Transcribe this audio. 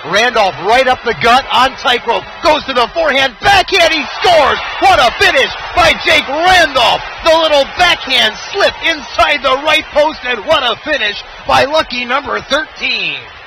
Randolph right up the gut on tightrope. Goes to the forehand. Backhand. He scores. What a finish by Jake Randolph. The little backhand slip inside the right post. And what a finish by lucky number 13.